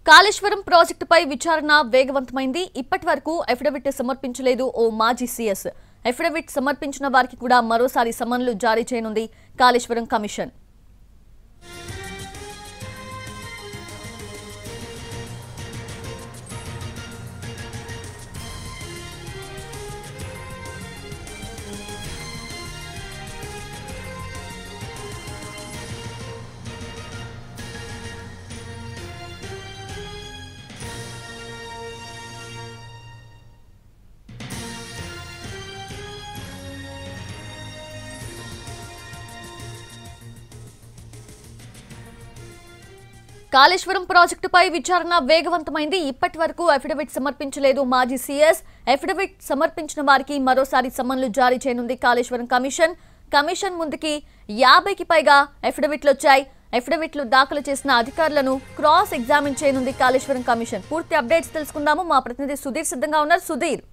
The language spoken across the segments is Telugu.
కాళేశ్వరం ప్రాజెక్టుపై విచారణ వేగవంతమైంది. ఇప్పటివరకు అఫిడవిట్ సమర్పించలేదు ఓ మాజీ సీఎస్. అఫిడవిట్ సమర్పించిన వారికి కూడా మరోసారి సమన్లు జారీ చేయనుంది కాళేశ్వరం కమిషన్. కాళేశ్వరం ప్రాజెక్టుపై విచారణ వేగవంతమైంది. ఇప్పటివరకు అఫిడవిట్ సమర్పించలేదు మాజీ సీఎస్. అఫిడవిట్ సమర్పించిన వారికి మరోసారి సమన్లు జారీ చేయనుంది కాళేశ్వరం కమిషన్. కమిషన్ ముందుకి 50కి పైగా అఫిడవిట్లు వచ్చాయి. అఫిడవిట్లు దాఖలు చేసిన అధికారులను క్రాస్ ఎగ్జామిన్ చేయనుంది కాళేశ్వరం కమిషన్. పూర్తి అప్డేట్స్ తెలుసుకుందాము. మా ప్రతినిధి సుధీర్ సిద్ధంగా ఉన్నారు. సుధీర్,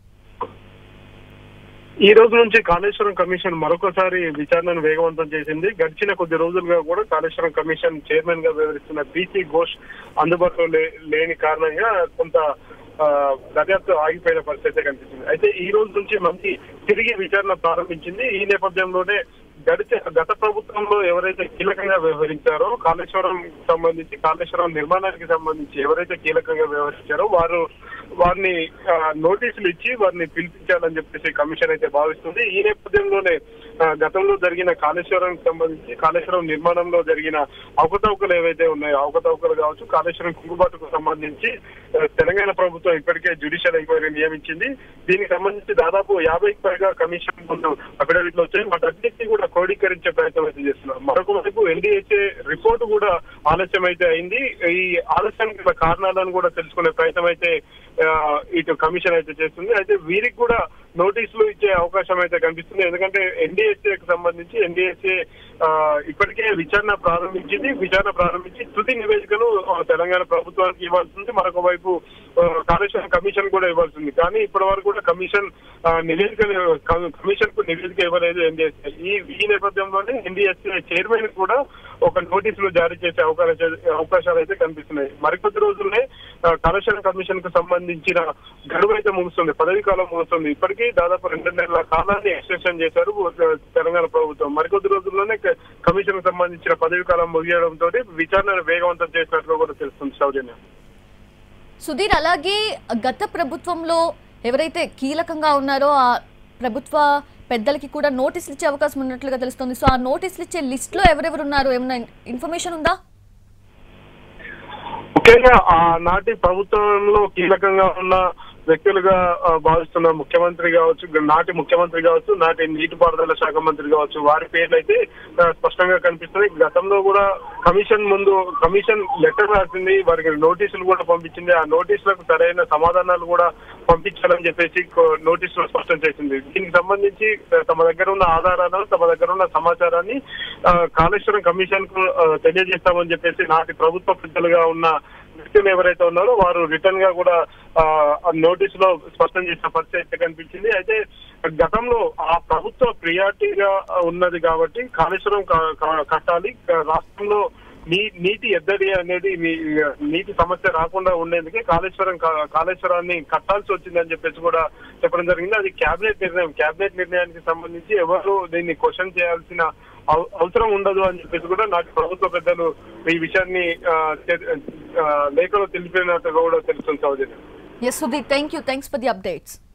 ఈ రోజు నుంచి కాళేశ్వరం కమిషన్ మరొకసారి విచారణను వేగవంతం చేసింది. గడిచిన కొద్ది రోజులుగా కూడా కాళేశ్వరం కమిషన్ చైర్మన్ గా వ్యవహరిస్తున్న పీసీ ఘోష్ అందుబాటులో లేని కారణంగా కొంత దర్యాప్తు ఆగిపోయిన పరిస్థితి కనిపిస్తుంది. అయితే ఈ రోజు నుంచి మంచి తిరిగి విచారణ ప్రారంభించింది. ఈ నేపథ్యంలోనే గత ప్రభుత్వంలో ఎవరైతే కీలకంగా వ్యవహరించారో కాళేశ్వరం సంబంధించి, కాళేశ్వరం నిర్మాణానికి సంబంధించి ఎవరైతే కీలకంగా వ్యవహరించారో వారిని నోటీసులు ఇచ్చి వారిని పిలిపించాలని చెప్పేసి కమిషన్ అయితే భావిస్తుంది. ఈ నేపథ్యంలోనే గతంలో జరిగిన కాళేశ్వరానికి సంబంధించి, కాళేశ్వరం నిర్మాణంలో జరిగిన అవకతవకలు ఏవైతే ఉన్నాయో, అవకతవకలు కావచ్చు, కాళేశ్వరం కుంగుబాటుకు సంబంధించి తెలంగాణ ప్రభుత్వం ఇప్పటికే జ్యుడిషియల్ ఎంక్వైరీ నియమించింది. దీనికి సంబంధించి దాదాపు 50కి పైగా కమిషన్ ముందు అఫిడవిట్లు వచ్చాయి. వాటన్నిటినీ కూడా క్రోడీకరించే ప్రయత్నం అయితే చేస్తున్నారు. మరొక వైపు ఎన్డీహెచ్ఏ రిపోర్టు కూడా ఆలస్యం అయితే అయింది. ఈ ఆలస్యానికి గల కారణాలను కూడా తెలుసుకునే ప్రయత్నం అయితే ఇటు కమిషన్ అయితే చేస్తుంది. అయితే వీరికి కూడా నోటీసులు ఇచ్చే అవకాశం అయితే కనిపిస్తుంది. ఎందుకంటే ఎన్డీహెచ్ఏకి సంబంధించి ఎన్డీహెచ్ఏ ఇప్పటికే విచారణ ప్రారంభించి తుది నివేదికను తెలంగాణ ప్రభుత్వానికి ఇవ్వాల్సింది. మరొక వైపు కాళేశ్వరం కమిషన్ కూడా ఇవ్వాల్సింది. కానీ ఇప్పటి వరకు కూడా కమిషన్ కు నివేదిక ఇవ్వలేదు ఎన్డీహెచ్ఏ. ఈ నేపథ్యంలోనే ఎన్డీహెచ్ఏ చైర్మన్ కూడా ఒక నోటీసులు జారీ చేసే అవకాశాలు అయితే కనిపిస్తున్నాయి. మరికొద్ది రోజుల్లోనే కాళేశ్వరం కమిషన్ కు సంబంధించిన గడువు అయితే ముగుస్తుంది, పదవీ కాలం ముగుస్తుంది. ఇప్పటికీ దాదాపు 2 నెలల కాలాన్ని ఎక్స్టెన్షన్ చేశారు తెలంగాణ ప్రభుత్వం. మరికొద్ది రోజుల్లోనే కమిషన్ కు సంబంధించిన పదవీ కాలం ముగియడంతో విచారణను వేగవంతం చేసినట్లు కూడా తెలుస్తుంది. సౌజన్య, సుధీర్, అలాగే గత ప్రభుత్వంలో ఎవరైతే కీలకంగా ఉన్నారో ఆ ప్రభుత్వ పెద్దలకి కూడా నోటీసులు ఇచ్చే అవకాశం ఉన్నట్లుగా తెలుస్తుంది. సో ఆ నోటీసులు ఇచ్చే లిస్ట్ లో ఎవరెవరు ఉన్నారు, ఏమైనా ఇన్ఫర్మేషన్ ఉందా? ముఖ్యంగా ఆనాటి ప్రభుత్వంలో కీలకంగా ఉన్న వ్యక్తులుగా భావిస్తున్న ముఖ్యమంత్రి కావచ్చు, నాటి ముఖ్యమంత్రి కావచ్చు, నాటి నీటిపారుదల శాఖ మంత్రి కావచ్చు, వారి పేర్లు అయితే స్పష్టంగా కనిపిస్తున్నాయి. గతంలో కూడా కమిషన్ లెటర్ రాసింది, వారికి నోటీసులు కూడా పంపించింది. ఆ నోటీసులకు సరైన సమాధానాలు కూడా పంపించాలని చెప్పేసి నోటీసులు స్పష్టం చేసింది. దీనికి సంబంధించి తమ దగ్గర ఉన్న ఆధారాలను, తమ దగ్గర ఉన్న సమాచారాన్ని కాళేశ్వరం కమిషన్ కు తెలియజేస్తామని చెప్పేసి నాటి ప్రభుత్వ పెద్దలుగా ఉన్న వ్యక్తులు ఎవరైతే ఉన్నారో వారు రిటర్న్ గా కూడా నోటీసులో స్పష్టం చేసిన పరిస్థితి కనిపించింది. అయితే గతంలో ఆ ప్రభుత్వ ప్రియారిటీగా ఉన్నది కాబట్టి కాళేశ్వరం కట్టాలి, రాష్ట్రంలో నీటి ఎద్దడి అనేది నీటి సమస్య రాకుండా ఉండేందుకే కాళేశ్వరాన్ని కట్టాల్సి వచ్చిందని చెప్పేసి కూడా చెప్పడం జరిగింది. అది కేబినెట్ నిర్ణయానికి సంబంధించి ఎవరు దీన్ని క్వశ్చన్ చేయాల్సిన అవసరం ఉండదు అని చెప్పేసి కూడా నాటి ప్రభుత్వ పెద్దలు ఈ విషయాన్ని లేఖలో తెలిపినట్టుగా కూడా తెలుస్తుంది. సౌజన్య, yes, Sudhir, thanks for the updates.